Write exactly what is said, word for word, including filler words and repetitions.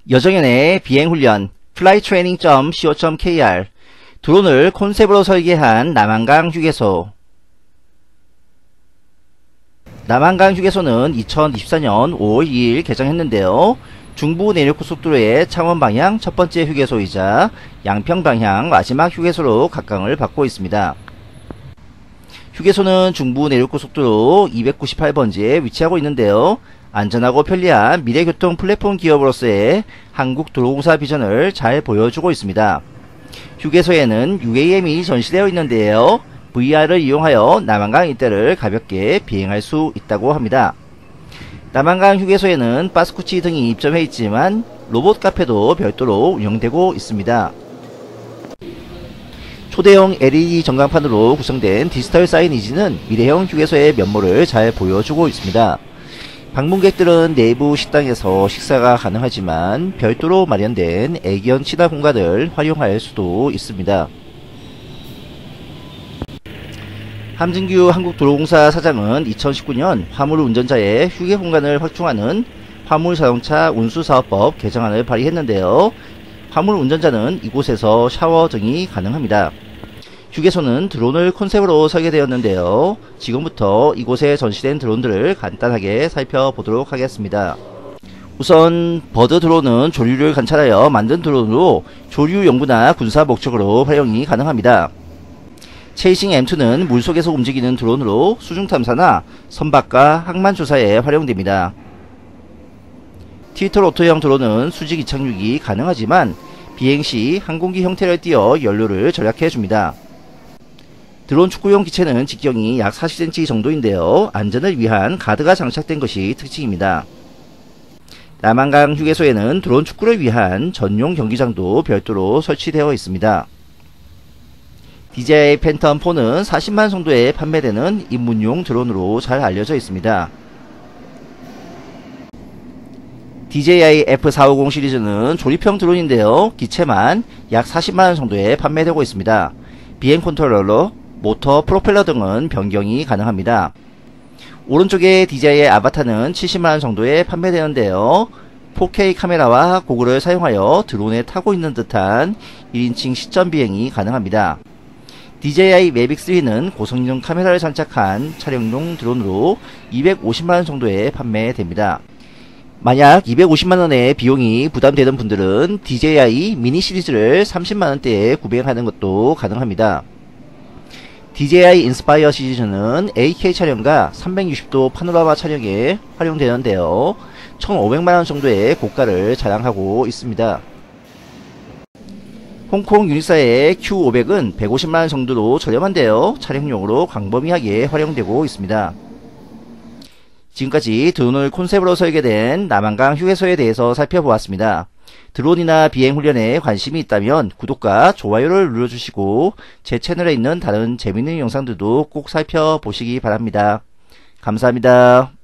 여정연의 비행훈련 플라이트레이닝 닷 씨오 닷 케이알 드론을 콘셉트로 설계한 남한강 휴게소. 남한강 휴게소는 이천이십사년 오월 이일 개장했는데요. 중부 내륙고속도로의 창원 방향 첫 번째 휴게소이자 양평 방향 마지막 휴게소로 각광을 받고 있습니다. 휴게소는 중부 내륙고속도로 이백구십팔 번지에 위치하고 있는데요. 안전하고 편리한 미래교통 플랫폼 기업으로서의 한국도로공사 비전을 잘 보여주고 있습니다. 휴게소에는 유에이엠이 전시되어 있는데요. 브이알을 이용하여 남한강 일대를 가볍게 비행할 수 있다고 합니다. 남한강 휴게소에는 바스쿠치 등이 입점해 있지만 로봇 카페도 별도로 운영되고 있습니다. 초대형 엘이디 전광판으로 구성된 디지털 사이니지는 미래형 휴게소의 면모를 잘 보여주고 있습니다. 방문객들은 내부 식당에서 식사가 가능하지만 별도로 마련된 애견 친화 공간을 활용할 수도 있습니다. 함진규 한국도로공사 사장은 이천십구년 화물운전자의 휴게 공간을 확충하는 화물자동차 운수사업법 개정안을 발의했는데요. 화물운전자는 이곳에서 샤워 등이 가능합니다. 휴게소는 드론을 콘셉트로 설계되었는데요. 지금부터 이곳에 전시된 드론들을 간단하게 살펴보도록 하겠습니다. 우선 버드 드론은 조류를 관찰하여 만든 드론으로 조류 연구나 군사 목적으로 활용이 가능합니다. 체이싱 엠투는 물속에서 움직이는 드론으로 수중 탐사나 선박과 항만 조사에 활용됩니다. 트위터로토형 드론은 수직 이착륙이 가능하지만 비행시 항공기 형태를 띄어 연료를 절약해줍니다. 드론 축구용 기체는 직경이 약 사십 센티미터 정도인데요. 안전을 위한 가드가 장착된 것이 특징입니다. 남한강 휴게소에는 드론 축구를 위한 전용 경기장도 별도로 설치되어 있습니다. 디제이아이 팬텀 포는 사십만 정도에 판매되는 입문용 드론으로 잘 알려져 있습니다. 디제이아이 에프 사백오십 시리즈는 조립형 드론인데요. 기체만 약 사십만원 정도에 판매되고 있습니다. 비행 컨트롤러, 모터, 프로펠러 등은 변경이 가능합니다. 오른쪽의 디제이아이 아바타는 칠십만원 정도에 판매되는데요. 포케이 카메라와 고글을 사용하여 드론에 타고 있는 듯한 일인칭 시점 비행이 가능합니다. 디제이아이 매빅 쓰리는 고성능 카메라를 장착한 촬영용 드론으로 이백오십만원 정도에 판매됩니다. 만약 이백오십만원의 비용이 부담되는 분들은 디제이아이 미니 시리즈를 삼십만원대에 구매하는 것도 가능합니다. 디제이아이 인스파이어 시리즈는 에이케이 촬영과 삼백육십도 파노라마 촬영에 활용되는데요. 천오백만원 정도의 고가를 자랑하고 있습니다. 홍콩 유니사의 큐 오백은 백오십만원 정도로 저렴한데요. 촬영용으로 광범위하게 활용되고 있습니다. 지금까지 드론을 콘셉트로 설계된 남한강 휴게소에 대해서 살펴보았습니다. 드론이나 비행훈련에 관심이 있다면 구독과 좋아요를 눌러주시고 제 채널에 있는 다른 재밌는 영상들도 꼭 살펴보시기 바랍니다. 감사합니다.